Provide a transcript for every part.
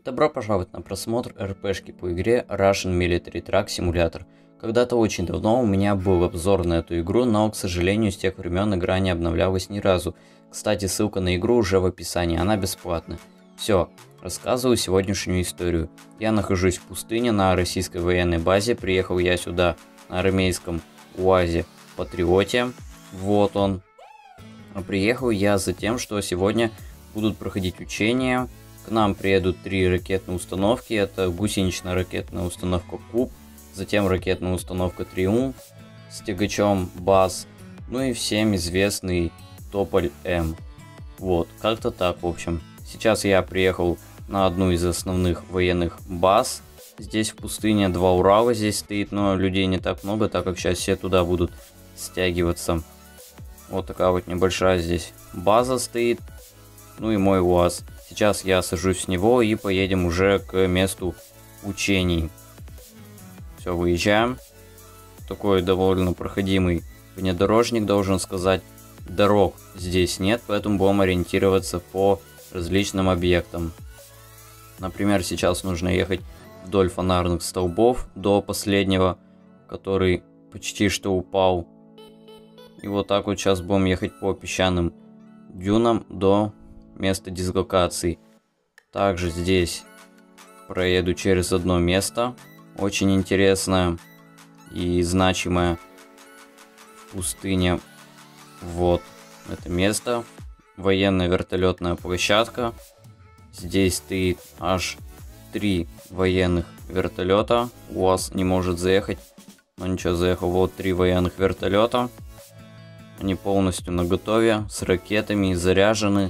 Добро пожаловать на просмотр РПшки по игре Russian Military Truck Simulator. Когда-то очень давно у меня был обзор на эту игру, но, к сожалению, с тех времен игра не обновлялась ни разу. Кстати, ссылка на игру уже в описании, она бесплатна. Все, рассказываю сегодняшнюю историю. Я нахожусь в пустыне на российской военной базе, приехал я сюда на армейском УАЗе Патриоте, вот он. А приехал я за тем, что сегодня будут проходить учения. К нам приедут 3 ракетные установки. Это гусеничная ракетная установка Куб, затем ракетная установка Триумф с тягачом БАЗ, ну и всем известный Тополь М. Вот, как-то так, в общем. Сейчас я приехал на одну из основных военных баз. Здесь в пустыне 2 Урала здесь стоит, но людей не так много, так как сейчас все туда будут стягиваться. Вот такая вот небольшая здесь база стоит. Ну и мой УАЗ. Сейчас я сажусь с него и поедем уже к месту учений. Все, выезжаем. Такой довольно проходимый внедорожник, должен сказать. Дорог здесь нет, поэтому будем ориентироваться по различным объектам. Например, сейчас нужно ехать вдоль фонарных столбов до последнего, который почти что упал. И вот так вот сейчас будем ехать по песчаным дюнам до места дислокации. Также здесь проеду через одно место, очень интересное и значимое в пустыне. Вот это место, военная вертолетная площадка. Здесь стоит аж 3 военных вертолета. УАЗ не может заехать, но ничего, заехал. Вот 3 военных вертолета. Они полностью наготове, с ракетами, заряжены.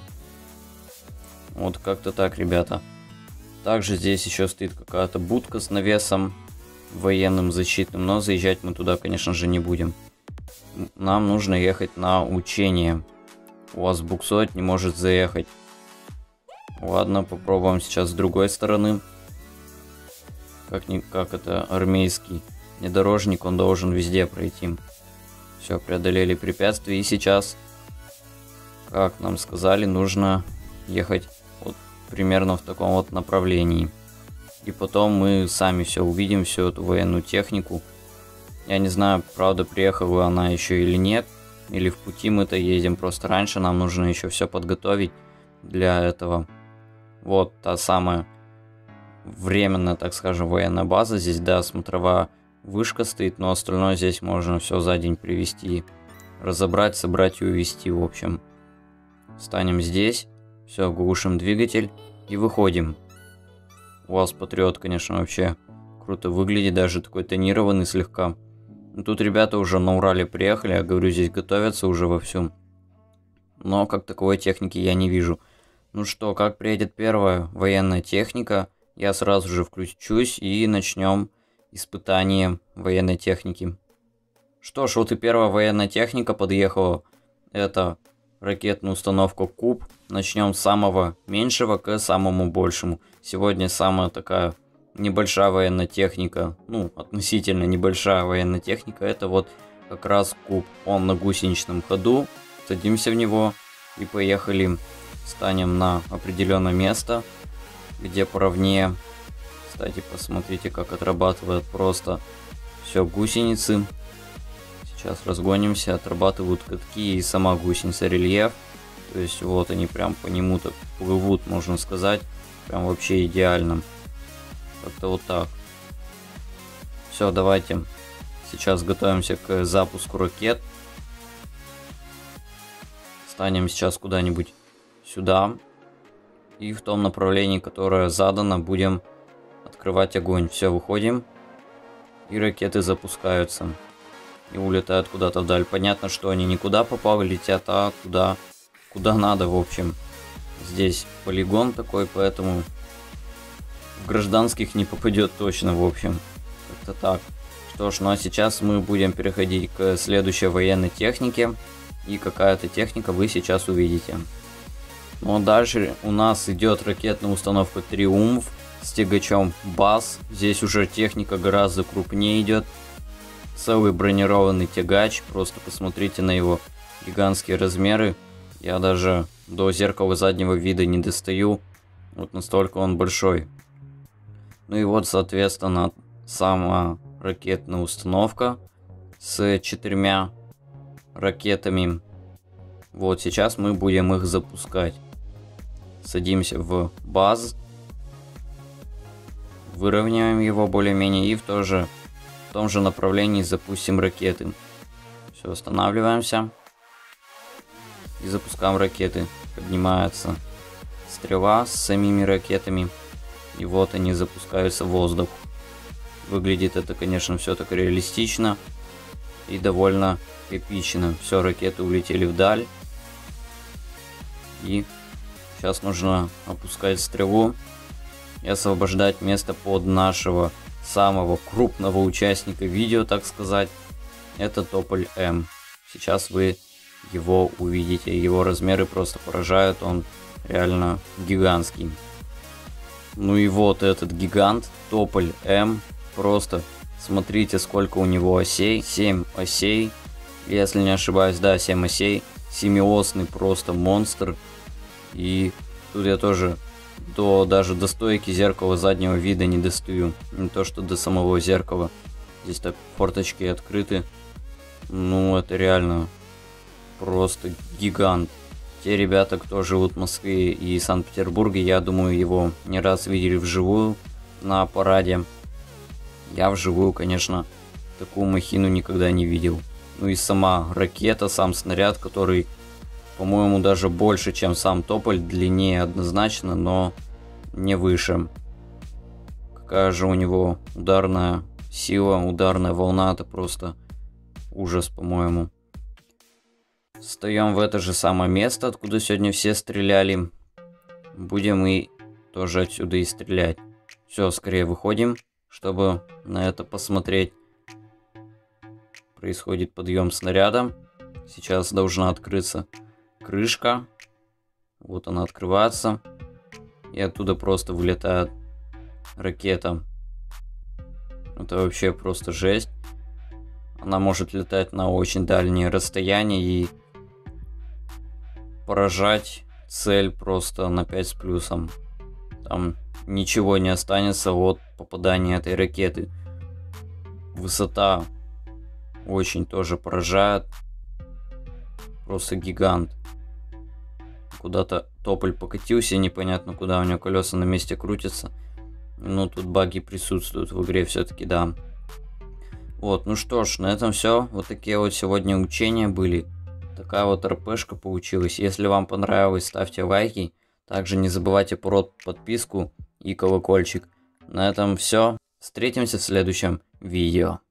Вот как-то так, ребята. Также здесь еще стоит какая-то будка с навесом военным защитным, но заезжать мы туда, конечно же, не будем. Нам нужно ехать на учение. УАЗ буксует, не может заехать. Ладно, попробуем сейчас с другой стороны. Как это армейский внедорожник, он должен везде пройти. Все, преодолели препятствия, и сейчас, как нам сказали, нужно ехать вот примерно в таком вот направлении. И потом мы сами все увидим, всю эту военную технику. Я не знаю, правда, приехала она еще или нет, или в пути мы-то едем просто раньше, нам нужно еще все подготовить для этого. Вот та самая временная, так скажем, военная база. Здесь, да, смотровая вышка стоит, но остальное здесь можно все за день привезти, разобрать, собрать и увезти, в общем. Встанем здесь, все, глушим двигатель и выходим. УАЗ Патриот, конечно, вообще круто выглядит, даже такой тонированный слегка. Но тут ребята уже на Урале приехали, я говорю, здесь готовятся уже вовсю. Но как таковой техники я не вижу. Ну что, как приедет первая военная техника, я сразу же включусь и начнем испытание военной техники. Что ж, вот и первая военная техника подъехала. Это ракетная установка Куб. Начнем с самого меньшего к самому большему. Сегодня самая такая небольшая военная техника, ну, относительно небольшая военная техника, это вот как раз Куб. Он на гусеничном ходу. Садимся в него и поехали. Станем на определенное место, где поровнее. Кстати, посмотрите, как отрабатывает просто все гусеницы. Сейчас разгонимся, отрабатывают катки и сама гусеница, рельеф. То есть вот они прям по нему так плывут, можно сказать. Прям вообще идеально. Как-то вот так. Все, давайте сейчас готовимся к запуску ракет. Станем сейчас куда-нибудь сюда. И в том направлении, которое задано, будем открывать огонь. Все, выходим. И ракеты запускаются. И улетают куда-то вдаль. Понятно, что они никуда попали, летят, а куда надо, в общем. Здесь полигон такой, поэтому в гражданских не попадет точно, в общем. Как-то так. Что ж, ну а сейчас мы будем переходить к следующей военной технике. И какая-то техника вы сейчас увидите. Но дальше у нас идет ракетная установка Триумф с тягачом БАЗ. Здесь уже техника гораздо крупнее идет. Целый бронированный тягач. Просто посмотрите на его гигантские размеры. Я даже до зеркала заднего вида не достаю. Вот настолько он большой. Ну и вот, соответственно, сама ракетная установка с 4 ракетами. Вот сейчас мы будем их запускать. Садимся в баз, выровняем его более-менее и в том же направлении запустим ракеты. Все, останавливаемся и запускаем ракеты. Поднимается стрела с самими ракетами, и вот они запускаются в воздух. Выглядит это, конечно, все так реалистично и довольно эпично. Все, ракеты улетели вдаль, и сейчас нужно опускать стрелу и освобождать место под нашего самого крупного участника видео, так сказать. Это Тополь М. Сейчас вы его увидите. Его размеры просто поражают. Он реально гигантский. Ну и вот этот гигант, Тополь М. Просто смотрите, сколько у него осей. 7 осей. Если не ошибаюсь, да, 7 осей. Семиосный просто монстр. И тут я тоже даже до стойки зеркала заднего вида не достаю. Не то что до самого зеркала. Здесь так форточки открыты. Ну, это реально просто гигант. Те ребята, кто живут в Москве и Санкт-Петербурге, я думаю, его не раз видели вживую на параде. Я вживую, конечно, такую махину никогда не видел. Ну и сама ракета, сам снаряд, который, по-моему, даже больше, чем сам Тополь, длиннее однозначно, но не выше. Какая же у него ударная сила, ударная волна, это просто ужас, по-моему. Встаем в это же самое место, откуда сегодня все стреляли. Будем и тоже отсюда и стрелять. Все, скорее выходим, чтобы на это посмотреть. Происходит подъем снаряда. Сейчас должна открыться крышка. Вот она открывается. И оттуда просто вылетает ракета. Это вообще просто жесть. Она может летать на очень дальние расстояния и поражать цель просто на 5 с плюсом. Там ничего не останется от попадания этой ракеты. Высота очень тоже поражает. Просто гигант. Куда-то Тополь покатился, непонятно куда, у него колеса на месте крутятся. Но тут баги присутствуют в игре все-таки, да. Вот, ну что ж, на этом все. Вот такие вот сегодня учения были. Такая вот РПшка получилась. Если вам понравилось, ставьте лайки. Также не забывайте про подписку и колокольчик. На этом все. Встретимся в следующем видео.